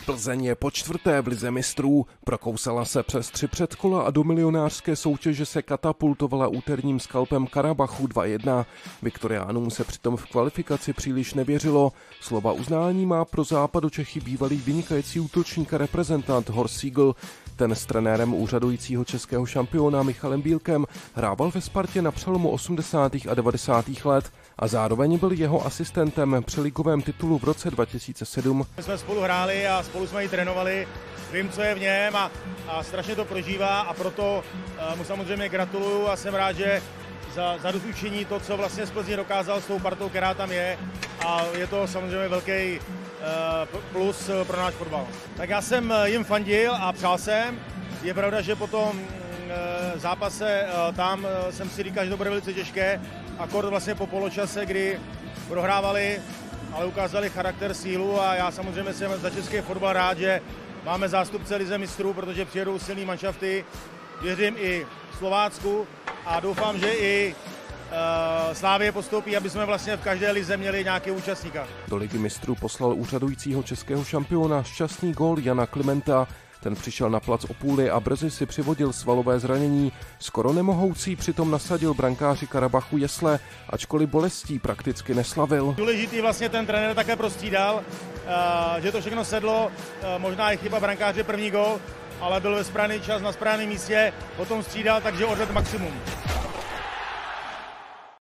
Plzeň je po čtvrté v lize mistrů. Prokousala se přes 3 předkola a do milionářské soutěže se katapultovala úterním skalpem Karabachu 2-1. Viktoriánům se přitom v kvalifikaci příliš nevěřilo. Slova uznání má pro Západočechy bývalý vynikající útočník a reprezentant Horst Siegl. Ten s trenérem úřadujícího českého šampiona Michalem Bílkem hrával ve Spartě na přelomu 80. a 90. let a zároveň byl jeho asistentem při ligovém titulu v roce 2007. My jsme spolu hráli a spolu jsme ji trénovali, vím, co je v něm a strašně to prožívá a proto mu samozřejmě gratuluju a jsem rád, že za dozučení to, co vlastně z Plzně dokázal s tou partou, která tam je, a je to samozřejmě velký plus pro náš fotbal. Tak já jsem jim fandil a přál jsem. Je pravda, že po tom zápase tam jsem si říkal, že to bude velice těžké, akord vlastně po poločase, kdy prohrávali, ale ukázali charakter, sílu a já samozřejmě jsem za český fotbal rád, že máme zástupce lize mistrů, protože přijedou silný manšafty. Věřím i Slovácku a doufám, že i Slávie postoupí, aby jsme vlastně v každé lize měli nějakého účastníka. Do ligy mistrů poslal úřadujícího českého šampiona šťastný gól Jana Klimenta. Ten přišel na plac o půli a brzy si přivodil svalové zranění. Skoro nemohoucí přitom nasadil brankáři Karabachu jesle, ačkoliv bolestí prakticky neslavil. Důležitý vlastně ten trenér také prostřídal, že to všechno sedlo, možná i chyba brankáře první gól, ale byl ve správný čas na správném místě, potom střídal, takže odvedl maximum.